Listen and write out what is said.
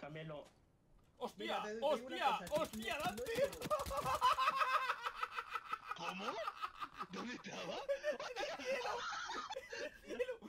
también lo... ¡Hostia! Mira, te digo una ¡Hostia! cosa, ¡Hostia, no Dante! es- ¿Cómo? ¿Dónde estaba? ¡En el cielo!